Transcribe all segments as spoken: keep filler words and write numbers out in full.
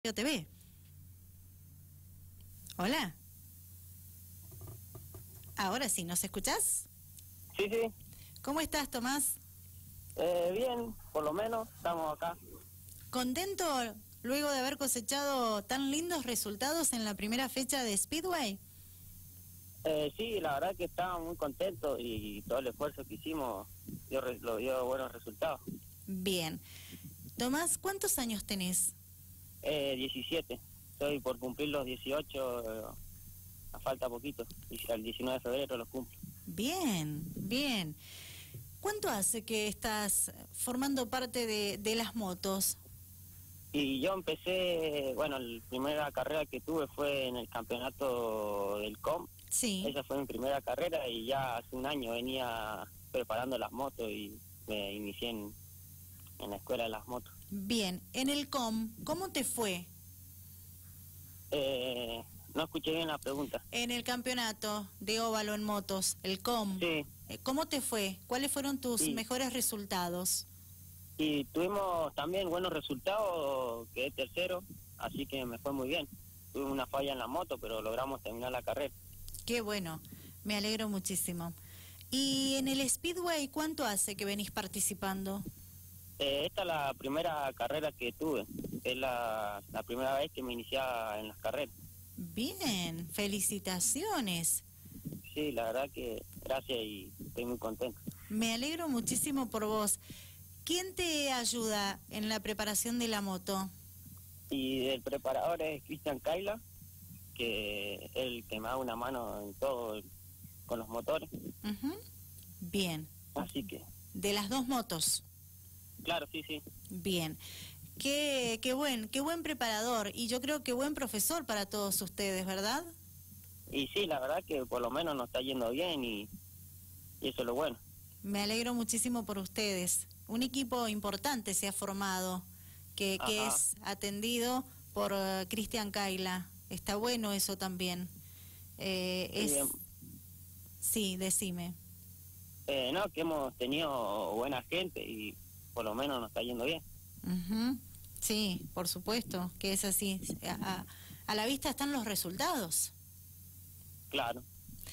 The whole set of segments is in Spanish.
T V. Hola. Ahora sí, ¿nos escuchás? Sí, sí. ¿Cómo estás, Tomás? Eh, bien, por lo menos estamos acá. ¿Contento luego de haber cosechado tan lindos resultados en la primera fecha de Speedway? Eh, sí, la verdad que estamos muy contentos y todo el esfuerzo que hicimos dio, re- lo dio buenos resultados. Bien. Tomás, ¿cuántos años tenés? Eh, diecisiete. Estoy por cumplir los dieciocho, eh, a falta poquito. Y el diecinueve de febrero los cumplo. Bien, bien. ¿Cuánto hace que estás formando parte de, de las motos? Y yo empecé, bueno, la primera carrera que tuve fue en el campeonato del C O M. Sí. Esa fue mi primera carrera y ya hace un año venía preparando las motos y me inicié en, en la escuela de las motos. Bien. En el C O M, ¿cómo te fue? Eh, no escuché bien la pregunta. En el campeonato de óvalo en motos, el C O M. Sí, Eh, ¿Cómo te fue? ¿Cuáles fueron tus Sí. mejores resultados? y tuvimos también buenos resultados, quedé tercero, así que me fue muy bien. Tuve una falla en la moto, pero logramos terminar la carrera. Qué bueno, me alegro muchísimo. ¿Y en el Speedway cuánto hace que venís participando? Eh, esta es la primera carrera que tuve, es la, la primera vez que me iniciaba en las carreras. Bien, felicitaciones. Sí, la verdad que gracias y estoy muy contento. Me alegro muchísimo por vos. ¿Quién te ayuda en la preparación de la moto? Y el preparador es Cristian Kaila, que es el que me da una mano en todo, con los motores, Ujú. Bien, así que, de las dos motos. claro, sí, sí. Bien. Qué, qué buen, qué buen preparador y yo creo que buen profesor para todos ustedes, ¿verdad? Y sí, la verdad que por lo menos nos está yendo bien y, y eso es lo bueno. Me alegro muchísimo por ustedes. Un equipo importante se ha formado, que, que Ajá. es atendido por uh, Cristian Kaila. Está bueno eso también. Eh, Sí, es... em, Sí, decime. eh, no, que hemos tenido buena gente y por lo menos nos está yendo bien. Ujú. Sí, por supuesto que es así. A, a- a la vista están los resultados. Claro.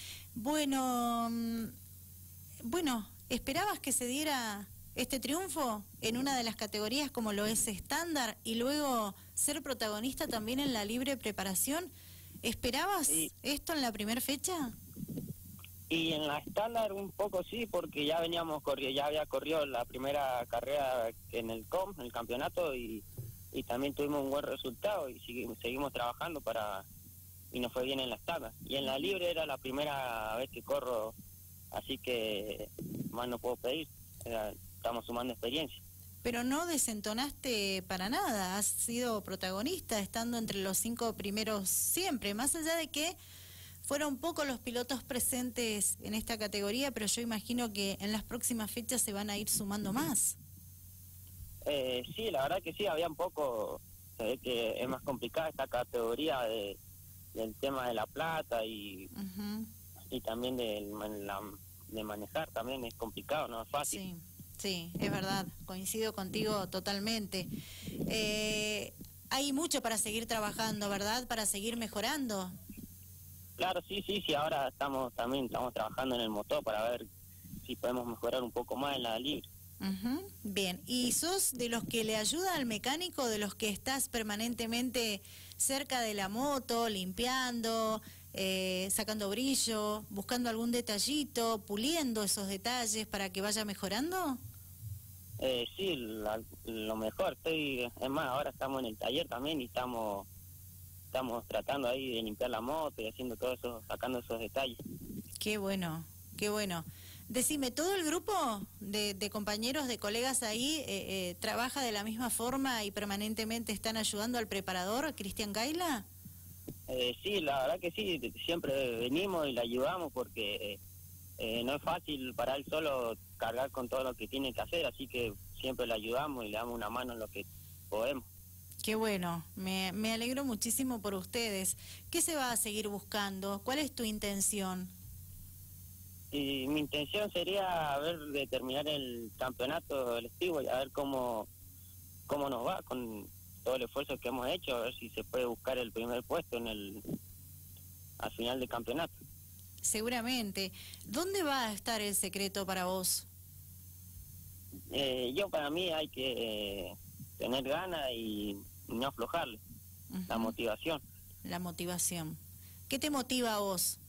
Bueno, mm, bueno, ¿esperabas que se diera este triunfo en una de las categorías como lo es estándar y luego ser protagonista también en la libre preparación? ¿Esperabas Sí. esto en la primera fecha? Y en la estándar un poco sí, porque ya veníamos corriendo, ya había corrido la primera carrera en el C O M, en el campeonato, y, y también tuvimos un buen resultado y seguimos, seguimos trabajando para y nos fue bien en la estándar. Y en la libre era la primera vez que corro, así que más no puedo pedir, era- estamos sumando experiencia. Pero no desentonaste para nada, has sido protagonista estando entre los cinco primeros siempre, más allá de que fueron pocos los pilotos presentes en esta categoría, pero yo imagino que en las próximas fechas se van a ir sumando más. Eh, sí, la verdad que sí, había un poco, se ve que es más complicada esta categoría de, del tema de la plata y, Ujú. y también de, la, de manejar, también es complicado, no es fácil. Sí, sí, es verdad, coincido contigo totalmente. Eh, hay mucho para seguir trabajando, ¿verdad? Para seguir mejorando. Claro, sí, sí, sí, ahora estamos también estamos trabajando en el motor para ver si podemos mejorar un poco más en la libre. Ujú. Bien, ¿y sos de los que le ayuda al mecánico, de los que estás permanentemente cerca de la moto, limpiando, eh, sacando brillo, buscando algún detallito, puliendo esos detalles para que vaya mejorando? Eh, sí, la- lo mejor, estoy, es más, ahora estamos en el taller también y estamos estamos tratando ahí de limpiar la moto y haciendo todo eso, sacando esos detalles. Qué bueno, qué bueno. Decime, ¿todo el grupo de, de compañeros, de colegas ahí eh, eh, trabaja de la misma forma y permanentemente están ayudando al preparador, Cristian Kaila? Eh, sí, la verdad que sí, siempre venimos y le ayudamos porque eh, no es fácil para él solo cargar con todo lo que tiene que hacer, así que siempre le ayudamos y le damos una mano en lo que podemos. Qué bueno, me, me alegro muchísimo por ustedes. ¿Qué se va a seguir buscando? ¿Cuál es tu intención? Y mi intención sería a ver de terminar el campeonato del Speedway, a ver cómo, cómo nos va con todo el esfuerzo que hemos hecho, a ver si se puede buscar el primer puesto en el al final del campeonato. Seguramente. ¿Dónde va a estar el secreto para vos? Eh, yo para mí hay que eh, tener ganas y no aflojarle, uh-huh. La motivación. La motivación. ¿Qué te motiva a vos?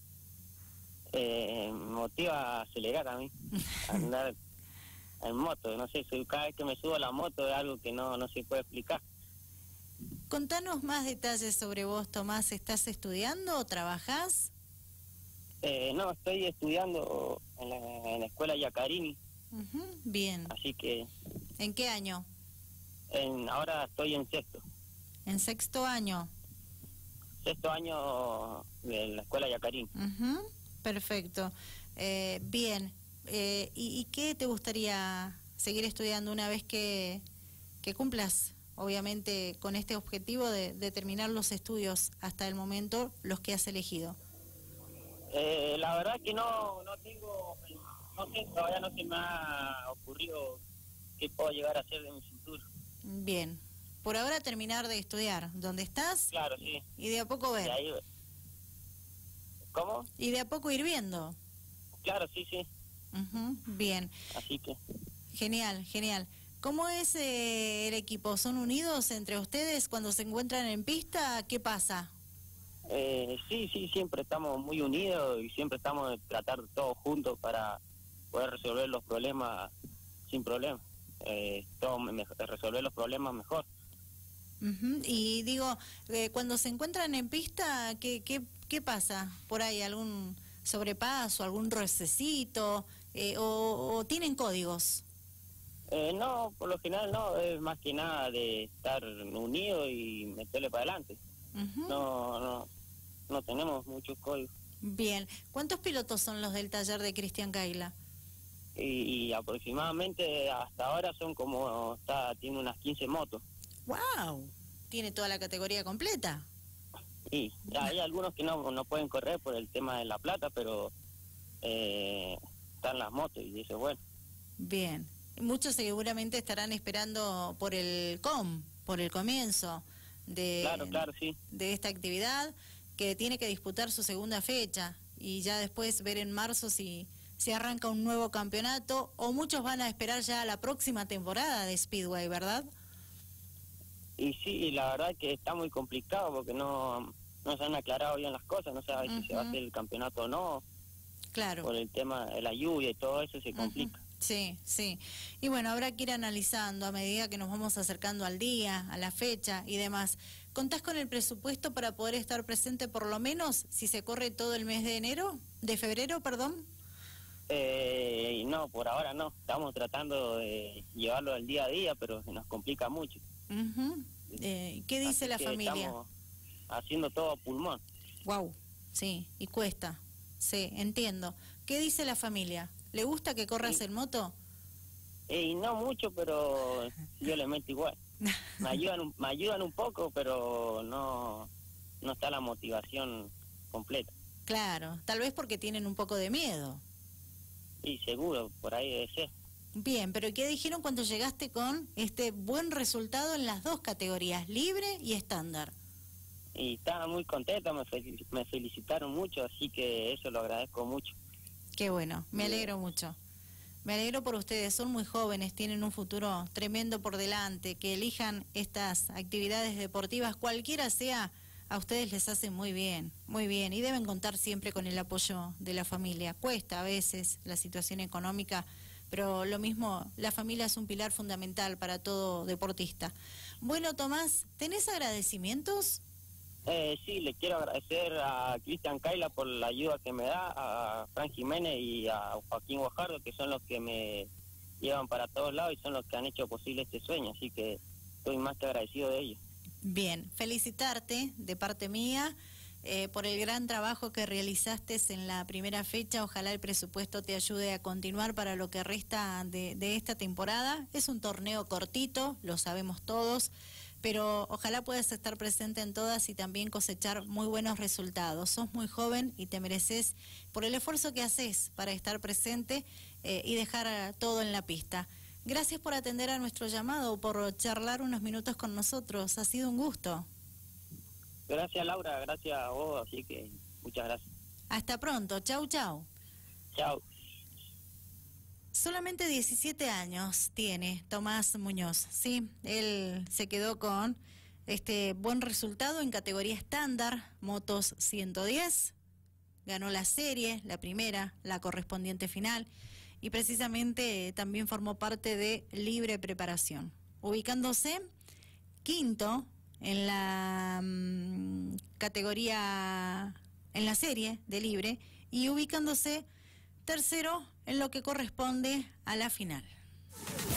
Eh, me motiva a acelerar a mí, a andar en moto, no sé, soy, cada vez que me subo a la moto es algo que no, no se puede explicar. Contanos más detalles sobre vos, Tomás. ¿Estás estudiando o trabajás? Eh, no, estoy estudiando en la, en la escuela Yacarini. Uh-huh. Bien. Así que... ¿En qué año? En, ahora estoy en sexto. ¿En sexto año? Sexto año de la escuela Yacarini. Uh-huh. Perfecto. Eh, bien. Eh, ¿y, ¿Y qué te gustaría seguir estudiando una vez que, que cumplas, obviamente, con este objetivo de, de terminar los estudios hasta el momento, los que has elegido? Eh, la verdad que no, no tengo, no sé, todavía no se me ha ocurrido qué puedo llegar a hacer de mi futuro. Bien. Por ahora terminar de estudiar. ¿Dónde estás? Claro, sí. Y de a poco ver. De ahí... ¿Cómo? Y de a poco ir viendo. Claro, sí, sí. Uh-huh. Bien. Así que... Genial, genial. ¿Cómo es eh, el equipo? ¿Son unidos entre ustedes cuando se encuentran en pista? ¿Qué pasa? Eh, sí, sí, siempre estamos muy unidos y siempre estamos de tratar todos juntos para poder resolver los problemas sin problemas. Eh, todo me, resolver los problemas mejor. Uh-huh. Y digo, eh, cuando se encuentran en pista, ¿qué, qué, qué pasa? ¿Por ahí algún sobrepaso, algún rocecito? Eh, o, ¿O tienen códigos? Eh, no, por lo general no, es más que nada de estar unidos y meterle para adelante. Uh-huh. No, no, no tenemos muchos códigos. Bien, ¿cuántos pilotos son los del taller de Cristian Cayla? Y, y aproximadamente hasta ahora son como, está, tiene unas quince motos. ¡Wow! ¿Tiene toda la categoría completa? Sí, hay algunos que no, no pueden correr por el tema de la plata, pero eh, están las motos y dice, bueno. Bien. Muchos seguramente estarán esperando por el C O M, por el comienzo de, claro, claro, sí. de esta actividad, que tiene que disputar su segunda fecha y ya después ver en marzo si, si arranca un nuevo campeonato, o muchos van a esperar ya la próxima temporada de Speedway, ¿verdad? Y sí, la verdad que está muy complicado porque no, no se han aclarado bien las cosas, no se sabe uh-huh. si se va a hacer el campeonato o no. Claro. Por el tema de la lluvia y todo eso se complica. Uh-huh. Sí, sí. Y bueno, habrá que ir analizando a medida que nos vamos acercando al día, a la fecha y demás. ¿Contás con el presupuesto para poder estar presente por lo menos si se corre todo el mes de enero? ¿De febrero, perdón? Eh, no, por ahora no. Estamos tratando de llevarlo al día a día, pero se nos complica mucho. Uh-huh. eh, ¿Qué dice Así la que familia? Estamos haciendo todo a pulmón. Wow, sí, y cuesta. Sí, entiendo. ¿Qué dice la familia? ¿Le gusta que corras sí. en moto? Y no mucho, pero yo le meto igual. Me ayudan, un, me ayudan un poco, pero no, no está la motivación completa. Claro, tal vez porque tienen un poco de miedo. Sí, seguro, por ahí debe ser. Bien, pero ¿qué dijeron cuando llegaste con este buen resultado en las dos categorías, libre y estándar? Y estaba muy contenta, me, fel me felicitaron mucho, así que eso lo agradezco mucho. Qué bueno, me alegro mucho. Me alegro por ustedes, son muy jóvenes, tienen un futuro tremendo por delante. Que elijan estas actividades deportivas, cualquiera sea, a ustedes les hace muy bien, muy bien. Y deben contar siempre con el apoyo de la familia. Cuesta a veces la situación económica, pero lo mismo, la familia es un pilar fundamental para todo deportista. Bueno, Tomás, ¿tenés agradecimientos? Eh, sí, le quiero agradecer a Cristian Cayla por la ayuda que me da, a Fran Jiménez y a Joaquín Guajardo, que son los que me llevan para todos lados y son los que han hecho posible este sueño, así que estoy más que agradecido de ellos. Bien, felicitarte de parte mía eh, por el gran trabajo que realizaste en la primera fecha. Ojalá el presupuesto te ayude a continuar para lo que resta de, de esta temporada. Es un torneo cortito, lo sabemos todos, pero ojalá puedas estar presente en todas y también cosechar muy buenos resultados. Sos muy joven y te mereces por el esfuerzo que haces para estar presente eh, y dejar todo en la pista. Gracias por atender a nuestro llamado, por charlar unos minutos con nosotros. Ha sido un gusto. Gracias, Laura, gracias a vos, así que muchas gracias. Hasta pronto. Chau, chau. Chao. Solamente diecisiete años tiene Tomás Muñoz, ¿sí? Él se quedó con este buen resultado en categoría estándar, motos ciento diez, ganó la serie, la primera, la correspondiente final, y precisamente también formó parte de Libre Preparación, ubicándose quinto en la mmm, categoría, en la serie de Libre, y ubicándose tercero en lo que corresponde a la final.